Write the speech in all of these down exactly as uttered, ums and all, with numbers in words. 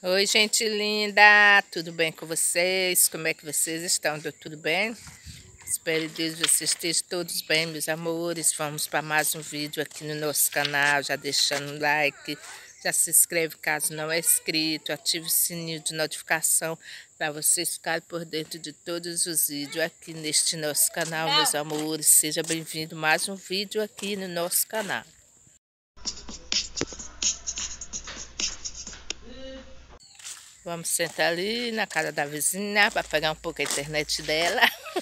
Oi, gente linda, tudo bem com vocês? Como é que vocês estão? Tudo bem? Espero que Deus vocês estejam todos bem, meus amores. Vamos para mais um vídeo aqui no nosso canal, já deixando um like, já se inscreve caso não é inscrito, ative o sininho de notificação para vocês ficarem por dentro de todos os vídeos aqui neste nosso canal, meus amores. Seja bem-vindo a mais um vídeo aqui no nosso canal. Vamos sentar ali na casa da vizinha para pegar um pouco a internet dela.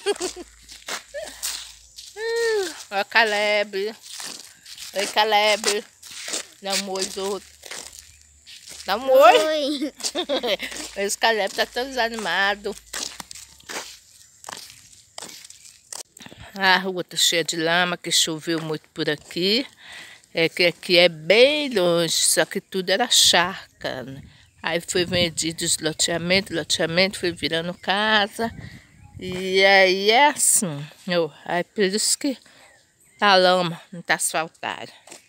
Olha o Caleb. Oi, Caleb. Dá um oi do outro. Dá um oi. Oi. Esse Caleb tá tão desanimado. A rua tá cheia de lama, que choveu muito por aqui. É que aqui é bem longe, só que tudo era charca, né? Aí foi vendido os loteamentos, loteamento foi virando casa. E aí é assim. Oh, aí por isso que tá lama, não tá asfaltado.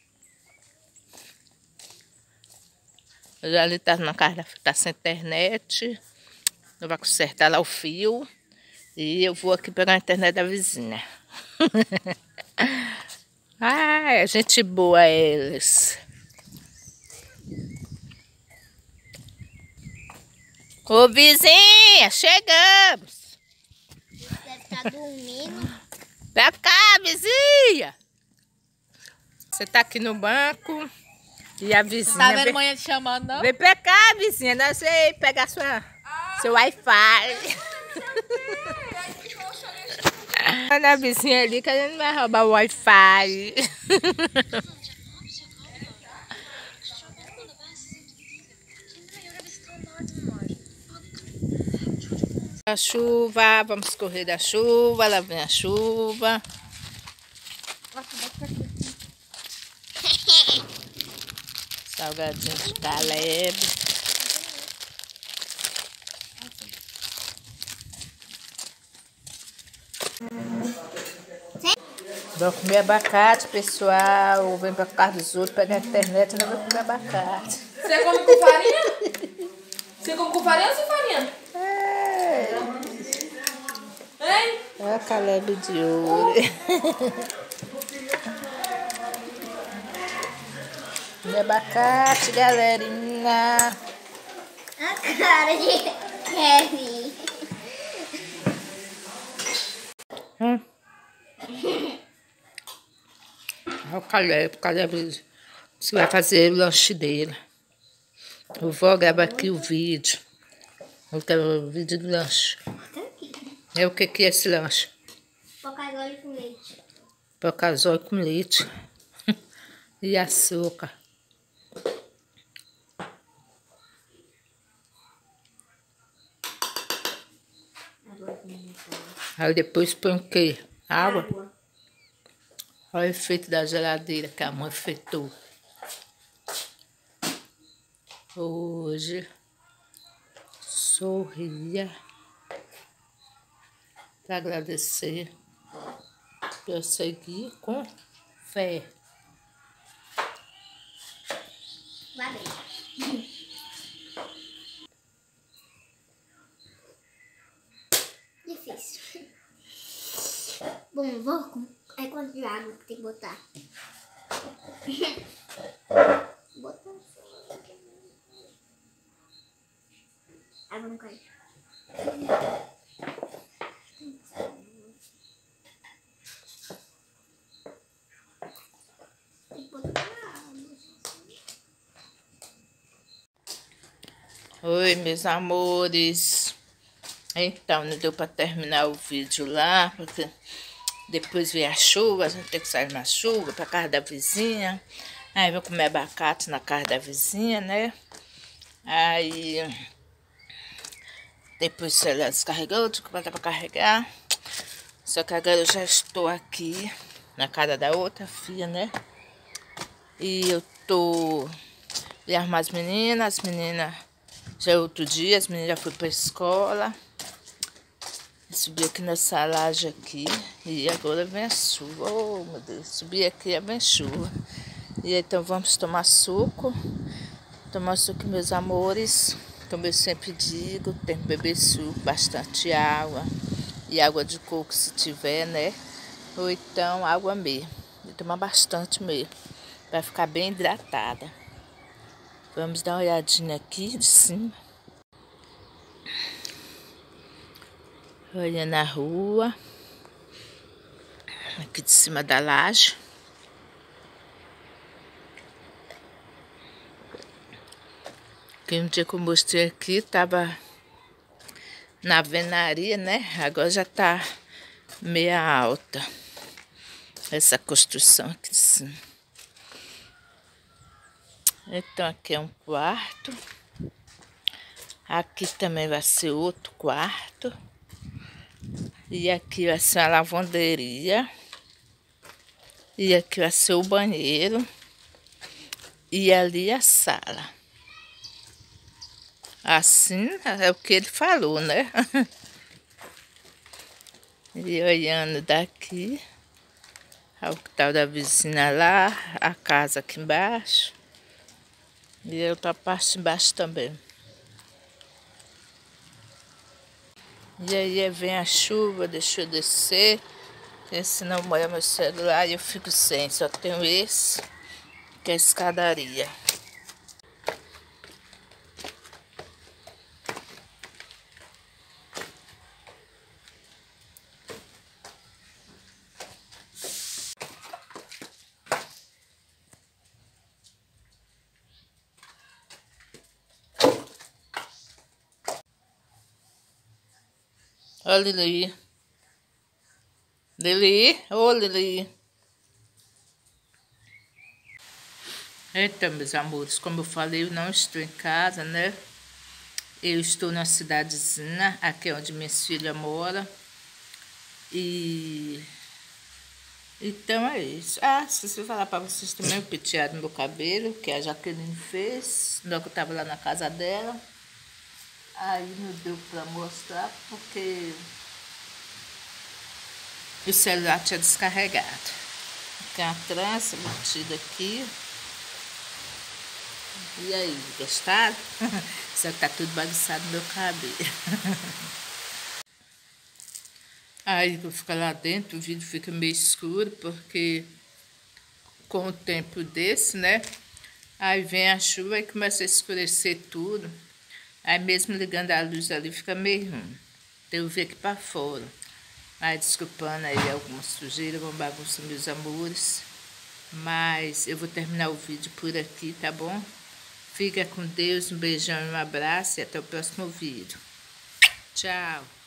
Ali tá na casa, tá sem internet. Eu vou consertar lá o fio. E eu vou aqui pegar a internet da vizinha. Ah, é gente boa eles. Ô vizinha, chegamos. Deve estar dormindo. Vem cá, vizinha. Você tá aqui no banco e a vizinha... Tá vendo vem... manhã te chamando, não? Vem pra cá, vizinha. Nós vamos pegar sua... ah, seu Wi-Fi. Olha a vizinha ali que a gente vai roubar o Wi-Fi. A chuva, vamos correr da chuva, lá vem a chuva. Salgadinho de Caleb. Vamos comer abacate, pessoal. Vem pra casa dos outros, pegar a internet, nós vamos comer abacate. Você come com farinha? Você come com farinha ou sem farinha? Hein? Olha a Caleb de ouro. Comer abacate, galerinha. A cara de Kevin. Hum. Olha o Caleb, o Caleb você vai fazer o lanche dele. Eu vou gravar aqui o vídeo. Eu quero o vídeo do lanche. É o que que é esse lanche? Pocazói com leite. Pocazói com leite. E açúcar. Aí depois põe o quê? Água? Água. Olha o efeito da geladeira que a mãe fritou. Hoje, sorria para agradecer por eu seguir com fé. Valeu. Difícil. Bom, vou com... É quanto de água que tem que botar? Botar. Água não cai. Oi, meus amores. Então, não deu para terminar o vídeo lá, porque depois veio a chuva, a gente tem que sair na chuva para casa da vizinha. Aí vou comer abacate na casa da vizinha, né? Aí depois ela descarregou, tive que botar para carregar. Só que agora eu já estou aqui na casa da outra filha, né? E eu tô... Vim arrumar as meninas, as meninas... Já é outro dia, as meninas já foram pra escola. Subi aqui nessa laje aqui. E agora vem a chuva. Oh, meu Deus. Subi aqui e vem chuva. E então vamos tomar suco. Tomar suco, meus amores. Como eu sempre digo, tem que beber suco, bastante água. E água de coco se tiver, né? Ou então água mesmo. E tomar bastante mesmo. Vai ficar bem hidratada. Vamos dar uma olhadinha aqui de cima. Olha na rua. Aqui de cima da laje. Que um dia que eu mostrei aqui, tava na alvenaria, né? Agora já tá meia alta. Essa construção aqui de cima. Então aqui é um quarto. Aqui também vai ser outro quarto. E aqui vai ser a lavanderia. E aqui vai ser o banheiro. E ali a sala. Assim é o que ele falou, né? E olhando daqui, o quintal da vizinha lá, a casa aqui embaixo. E a outra parte embaixo também. E aí vem a chuva, deixa eu descer. Porque senão molha meu celular e eu fico sem. Só tenho esse, que é a escadaria. Ó, Lili. Lili, ô Lili. Então, meus amores, como eu falei, eu não estou em casa, né? Eu estou na cidadezinha, aqui é onde minhas filhas moram. E... Então é isso. Ah, se eu falar pra vocês também o penteado do meu cabelo, que a Jaqueline fez, na hora que eu tava lá na casa dela. Aí não deu pra mostrar, porque o celular tinha descarregado. Tem a trança metida aqui. E aí, gostaram? Só que tá tudo bagunçado no meu cabelo. Aí vou ficar lá dentro, o vídeo fica meio escuro, porque com o tempo desse, né? Aí vem a chuva e começa a escurecer tudo. Aí mesmo ligando a luz ali fica meio ruim. Então eu vi aqui pra fora. Aí desculpando aí alguma sujeira, alguma bagunça, meus amores. Mas eu vou terminar o vídeo por aqui, tá bom? Fica com Deus, um beijão e um abraço e até o próximo vídeo. Tchau!